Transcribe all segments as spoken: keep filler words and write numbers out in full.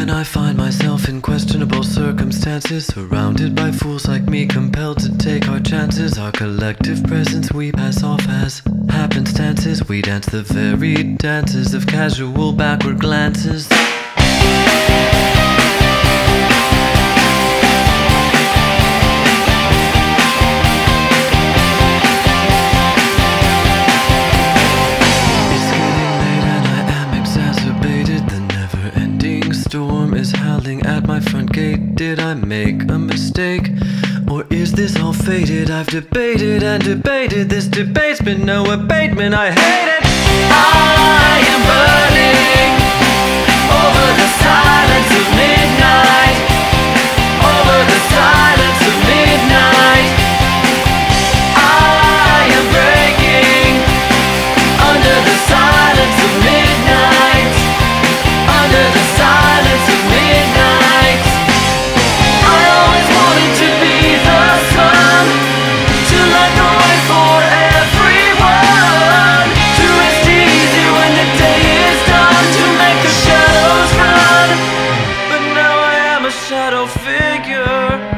Again I find myself in questionable circumstances, surrounded by fools like me, compelled to take our chances. Our collective presence we pass off as happenstances. We dance the very dances of casual backward glances. Storm is howling at my front gate. Did I make a mistake? Or is this all fated? I've debated and debated. This debate's been no abatement. I hate it. I am burning over the silence of midnight. Over the silence of midnight. I am breaking under the silence of midnight. Under the silence of midnight. I always wanted to be the sun, to light the way for everyone, to rest easy when the day is done, to make the shadows run. But now I am a shadow figure.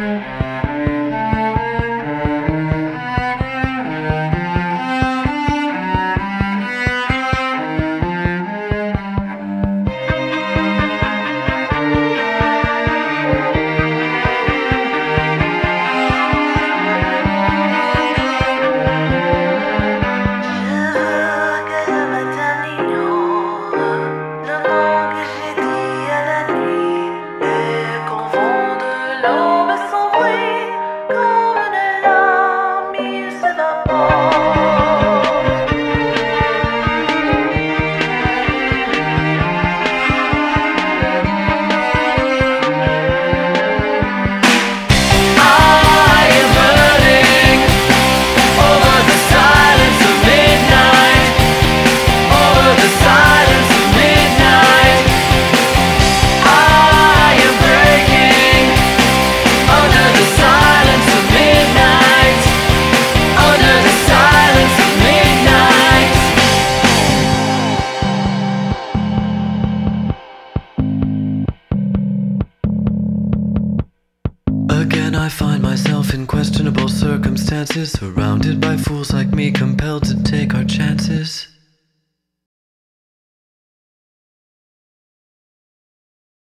Again I find myself in questionable circumstances, surrounded by fools like me, compelled to take our chances.